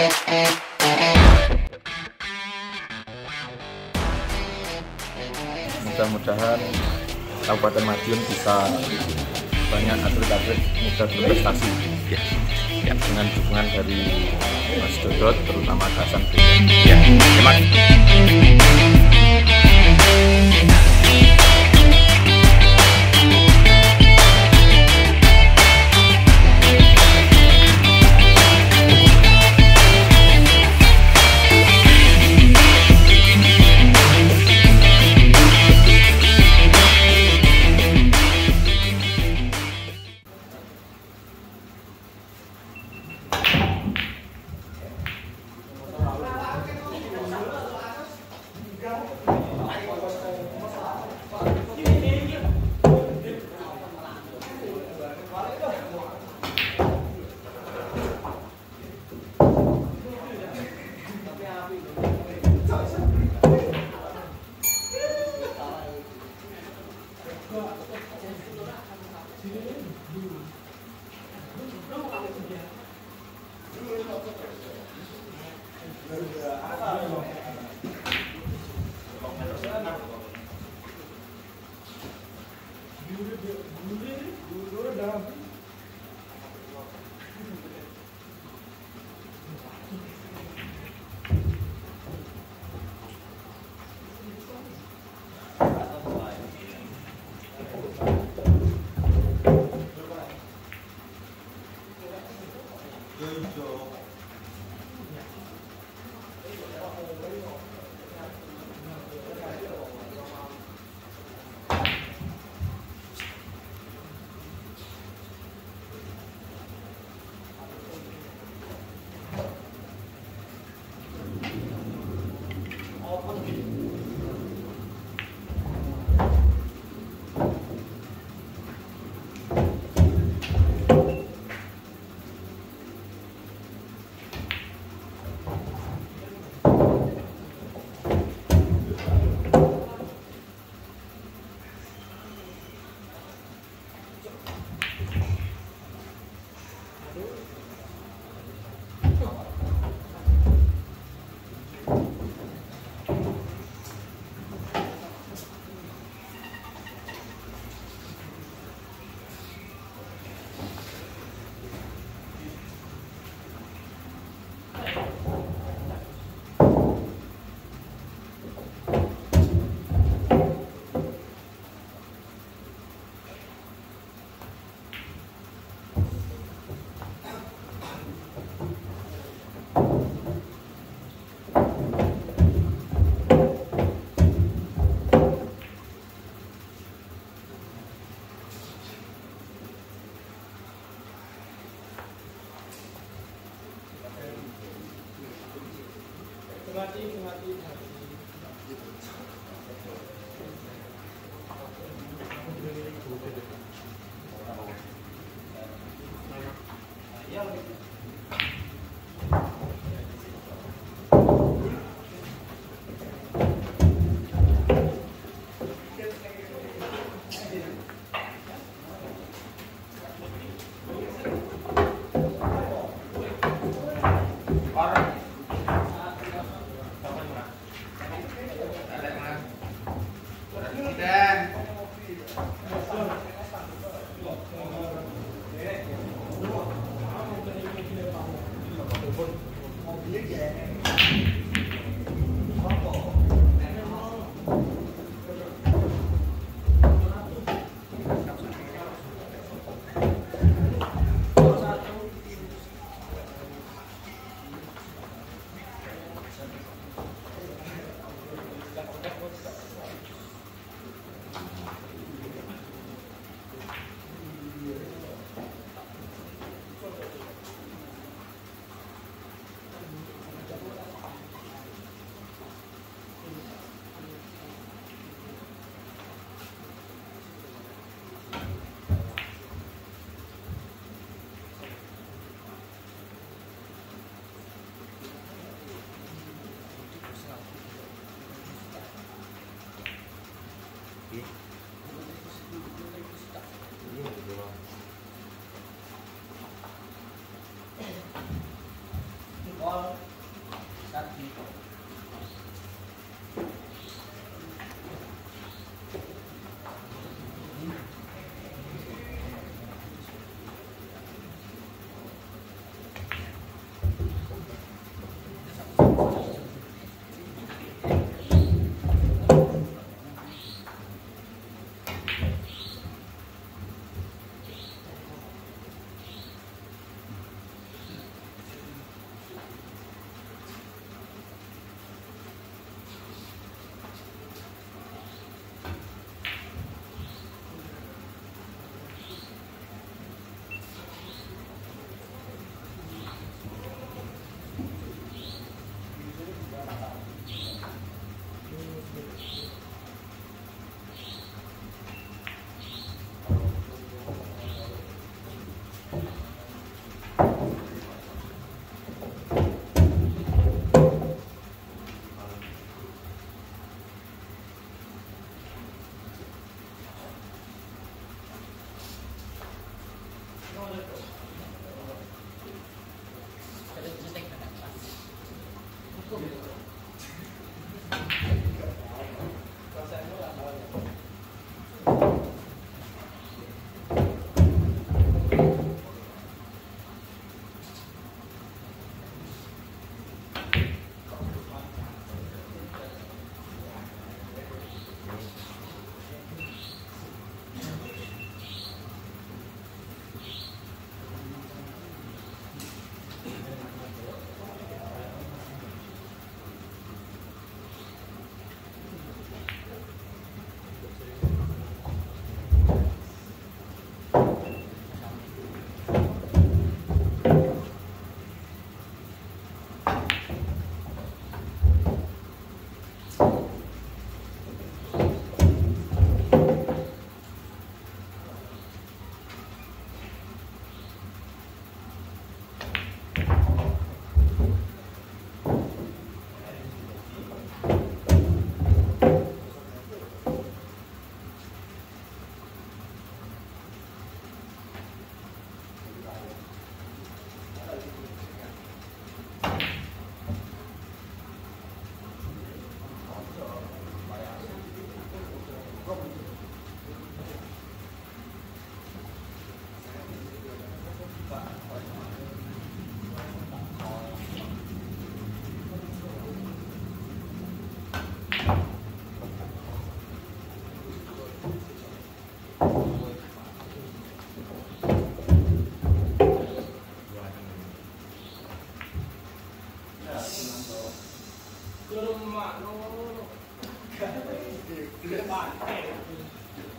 Mudah-mudahan Kabupaten Madiun bisa banyak atlet-atlet muda berprestasi ya, dengan dukungan dari Mas Dodot, terutama Hasan. Ya, terima kasih.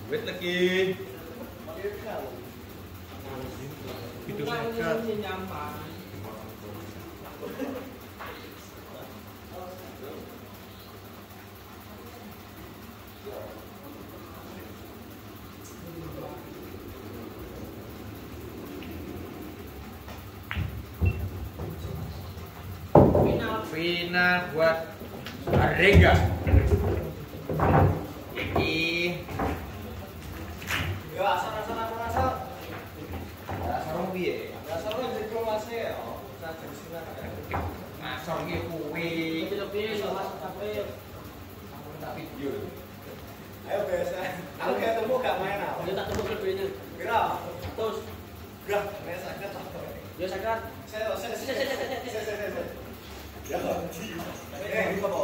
Wait lagi. Itu nyaman. Final buat Arega. Ini yo asal. sarung piye? Asal jadi kelasnya ya. Saya sini. Masuk iki kuwi. Piye yo Mas capek. Aku tak video. Ayo biasa. Aku kayak temu gak main aku. Dia tak temu lebihnya. Kira. Terus, Gak, main sakit apa? dia sakit. Saya. Ya, ini apa?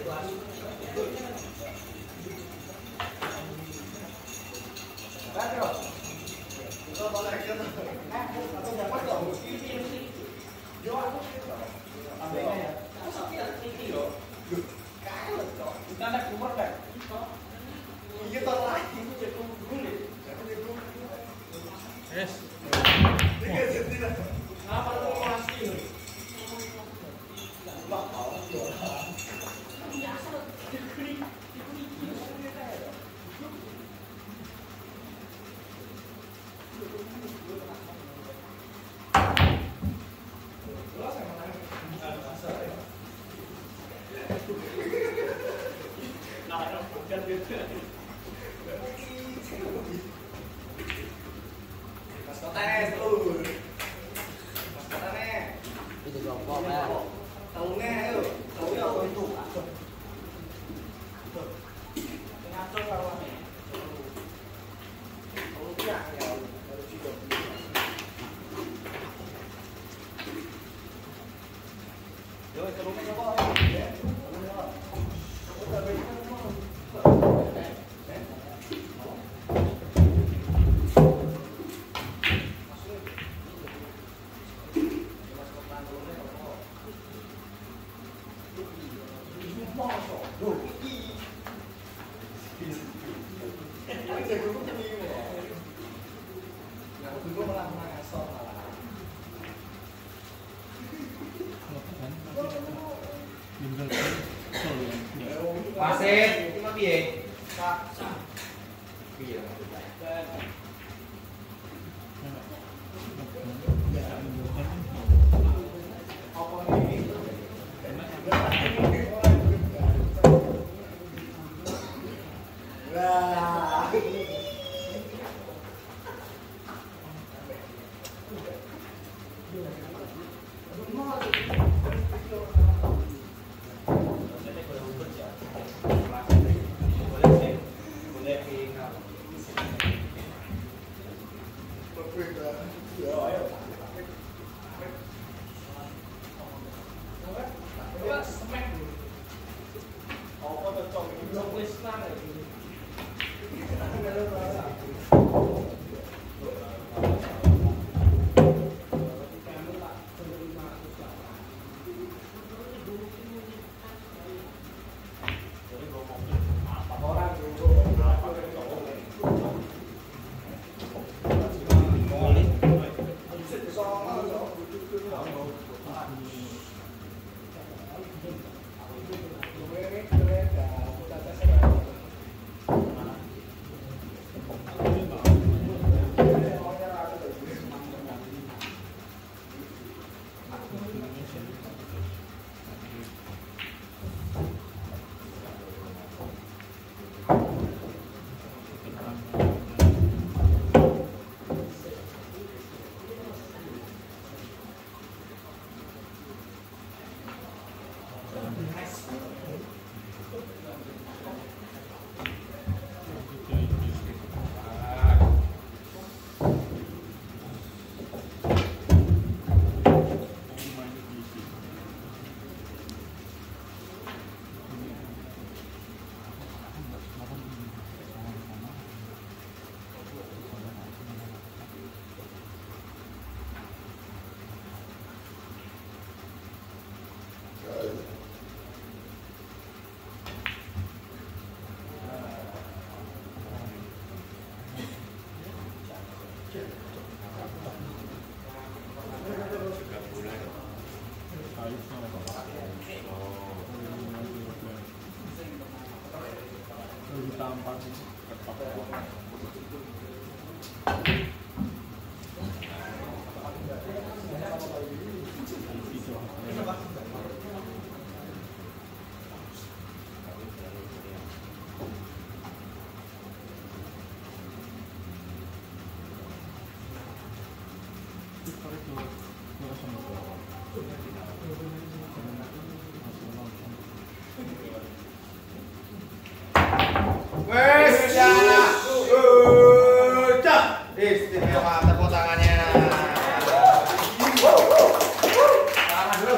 Pedro. Itu boleh kita. Atau dapat dong. Yo aku. Ambilnya ya. Aku sakit tinggi yo. Kalah kok. Kita nak umur kan? Iya tak lagi itu jadi gulit. Yes. Kenapa lu masih? Mas Kotes dulu. Mas Kotes. Itu kelompok ya. Tahunya ayo. Tahunya apa itu? Ngaco kawannya. Tahu dia ya. Harus hidup. Yo, terusnya apa? Ya. Wasit, iki mah piye? Piye? Wes ya. Udah. Istimewa tepuk tangannya. Salaman dulu.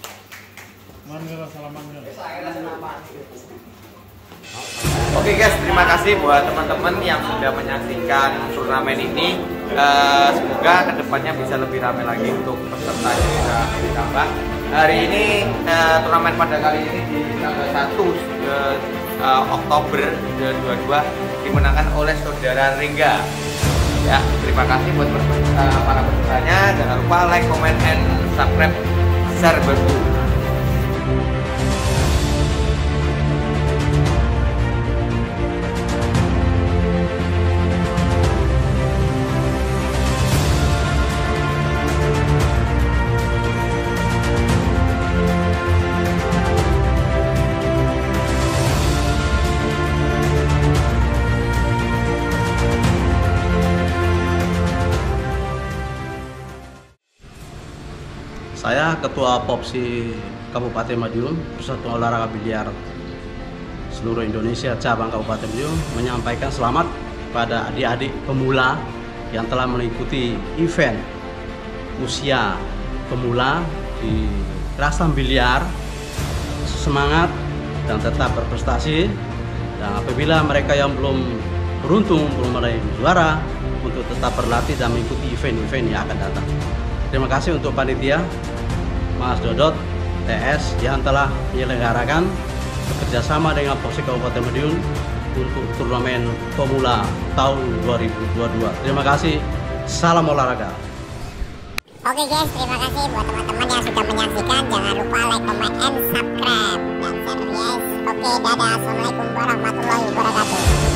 Oke guys, terima kasih buat teman-teman yang sudah menyaksikan turnamen ini. Semoga kedepannya bisa lebih ramai lagi untuk pesertanya bisa ditambah. Hari ini turnamen pada kali ini di tanggal 1 Oktober 2022 dimenangkan oleh saudara Ringga. Ya, terima kasih buat para pesertanya. Jangan lupa like, comment, and subscribe. Share berbu. Saya Ketua Popsi Kabupaten Madiun, Persatuan Olahraga Biliar seluruh Indonesia cabang Kabupaten Madiun menyampaikan selamat pada adik-adik pemula yang telah mengikuti event usia pemula di Krasam Biliar. Semangat dan tetap berprestasi, dan apabila mereka yang belum beruntung belum meraih juara untuk tetap berlatih dan mengikuti event-event yang akan datang. Terima kasih untuk panitia Mas Dodot TS yang telah menyelenggarakan bekerjasama dengan Popsi Kabupaten Madiun untuk turnamen pemula tahun 2022. Terima kasih, salam olahraga. Oke guys, terima kasih buat teman-teman yang sudah menyaksikan. Jangan lupa like, comment, and subscribe dan share guys. Oke, dadah. Assalamualaikum warahmatullahi wabarakatuh.